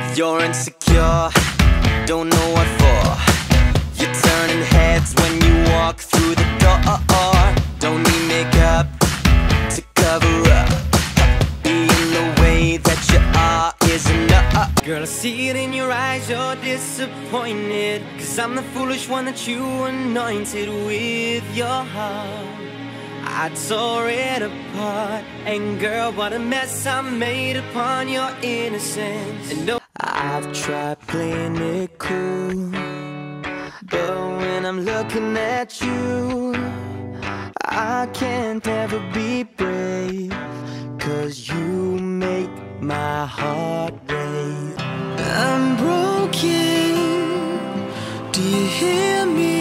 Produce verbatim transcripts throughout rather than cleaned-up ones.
You're insecure, don't know what for. You're turning heads when you walk through the door. Don't need makeup to cover up. Being the way that you are is enough. Girl, I see it in your eyes, you're disappointed, 'cause I'm the foolish one that you anointed with your heart. I tore it apart, and girl, what a mess I made upon your innocence. And no, I've tried playing it cool, but when I'm looking at you, I can't ever be brave, 'cause you make my heart race. I'm broken, do you hear me?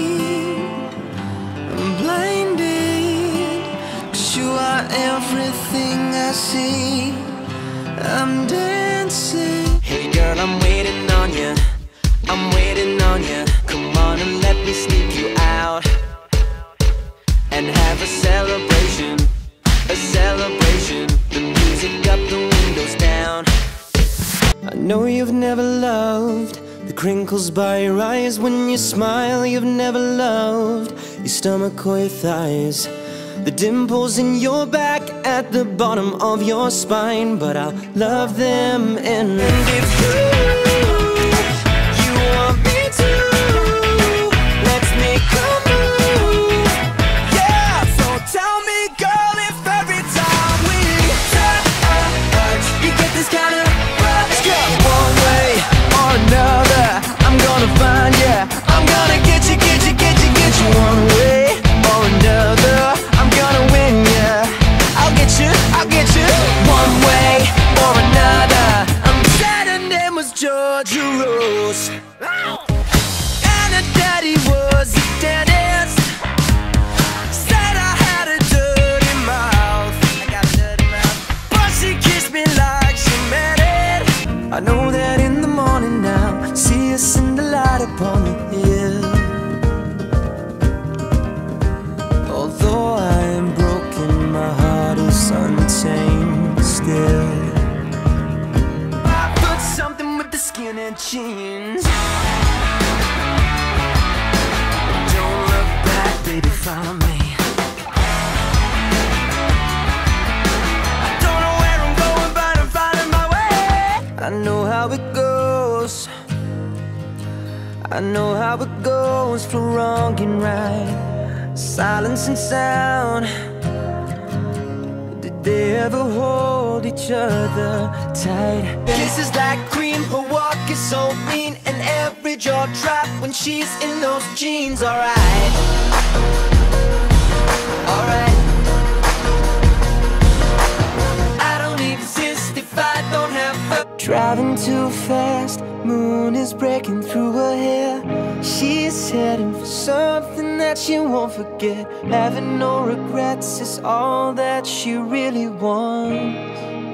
I'm blinded, 'cause you are everything I see. I'm dancing. Hey girl, I'm waiting on you, I'm waiting on you. Come on and let me sneak you out and have a celebration, a celebration. The music up, the windows down. I know you've never loved the crinkles by your eyes when you smile. You've never loved your stomach or your thighs, the dimples in your back at the bottom of your spine. But I'll love them and if you, you want me to, let's make a move. Yeah, so tell me girl, if every time we touch, you get this kind of rush. One way or another, I'm gonna find ya. I'm gonna get you, get you, get you, get you. One way or another, I'm gonna win ya. I'll get you, I'll get you. One way or another. I'm sad her name was Georgia Rose, and her daddy was a dentist. Said I had a dirty mouth, I got a dirty mouth, but she kissed me like she meant it. I know that in the morning now, see us in the light upon the hill. Although I am broken, my heart is untamed still. I put something with the skin and jeans. Don't look back, baby, follow me. I don't know where I'm going, but I'm finding my way. I know how it goes, I know how it goes for wrong and right, silence and sound. Did they ever hold each other tight? Kisses like cream, her walk is so mean, and every jaw drop when she's in those jeans. Alright, alright, I don't exist if I don't have her. Driving too fast, moon is breaking through her hair. She's heading for something that she won't forget. Having no regrets is all that she really wants.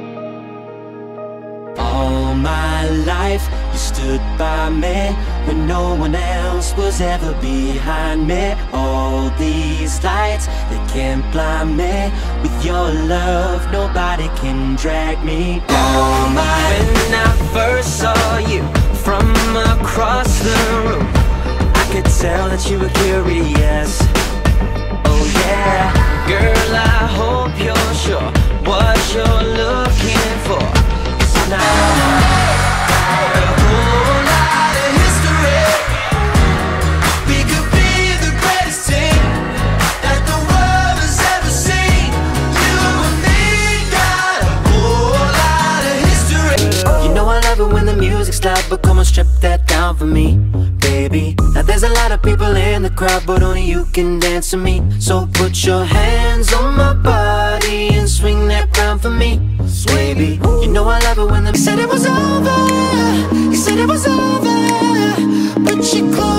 All my life you stood by me when no one else was ever behind me. All these lights, they can't blind me. With your love, nobody can drag me down. All my when I first saw you from across the room, I could tell that you were curious. Oh yeah, girl, I hope you're sure what you're looking for. 'Cause now a whole lot of history. We could be the greatest team that the world has ever seen. You and me got a whole lot of history. You know I love it when the music's loud, but come on, strip that down for me, baby. Now there's a lot of people in the crowd, but only you can dance to me. So put your hands on my body and swing that round for me, baby. You know I love it when the you said it was over, you said it was over, but you closed